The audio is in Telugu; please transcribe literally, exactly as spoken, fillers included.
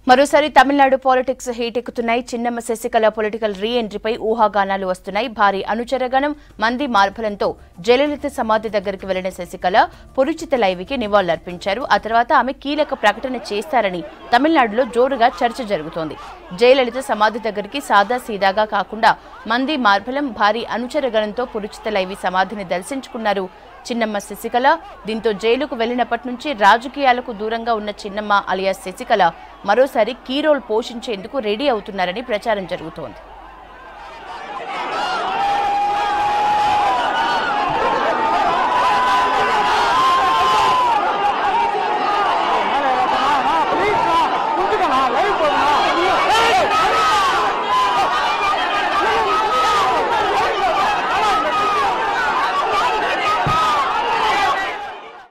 మరోసారి తమిళనాడు పాలిటిక్స్ హీట్ ఎక్కుతున్నాయి. చిన్నమ్మ శశికళ పొలిటికల్ రీ ఎంట్రీపై ఊహాగానాలు వస్తున్నాయి. భారీ అనుచరగణం మంది మార్పులంతో జయలలిత సమాధి దగ్గరికి వెళ్లిన శశికళ పురుచిత లైవికి నివాళులర్పించారు. ఆ తర్వాత ఆమె కీలక ప్రకటన చేస్తారని తమిళనాడులో జోరుగా చర్చ జరుగుతోంది. జయలలిత సమాధి దగ్గరికి సాదా సీదాగా కాకుండా మంది మార్బలం భారీ అనుచరగణంతో పురుచిత లైవి సమాధిని దర్శించుకున్నారు చిన్నమ్మ శశికళ. దీంతో జైలుకు వెళ్లినప్పటి నుంచి రాజకీయాలకు దూరంగా ఉన్న చిన్నమ్మ అలియాస్ శశికళ మరోసారి కీ రోల్ పోషించేందుకు రెడీ అవుతున్నారని ప్రచారం జరుగుతోంది.